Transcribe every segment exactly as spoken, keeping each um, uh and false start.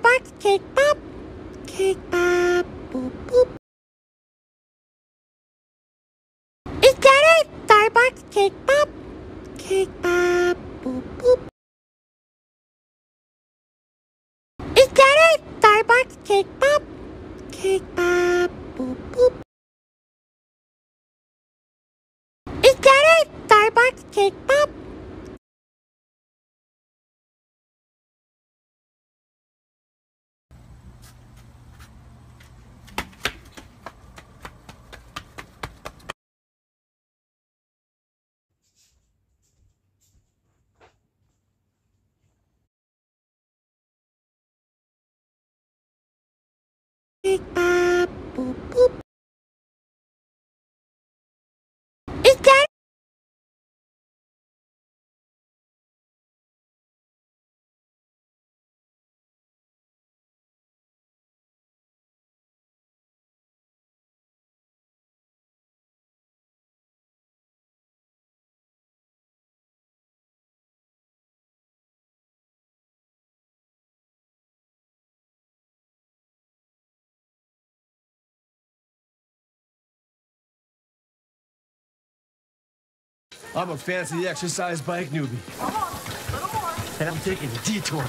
Starbucks cake pop, cake pop, boop boop. Is that it? Starbucks cake pop, cake pop, boop boop. Is that it? Starbucks cake pop, cake pop, boop boop. Is that it? Starbucks cake pop. Cake pop, boop boop. Is that I'm a fancy exercise bike newbie. Come on, And I'm taking a detour.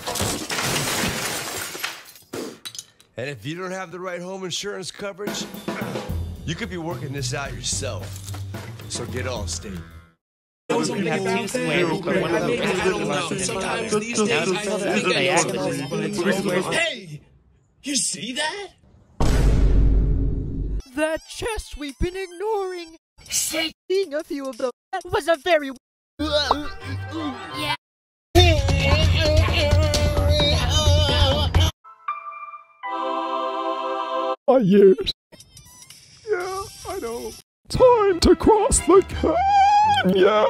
And if you don't have the right home insurance coverage, you could be working this out yourself. So get Allstate. You have two squares, but one of them is larger than the other. Now you fill the diagonals between the two squares. Hey! You see that? That chest we've been ignoring. Seeing a few of them was a very yeah. My years. Yeah, I know. Time to cross the canyon.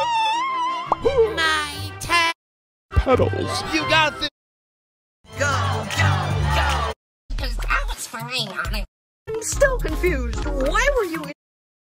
my turn? Pedals. You got this. Go, go, go. Cause that was fine on it. I'm still confused. Why were you in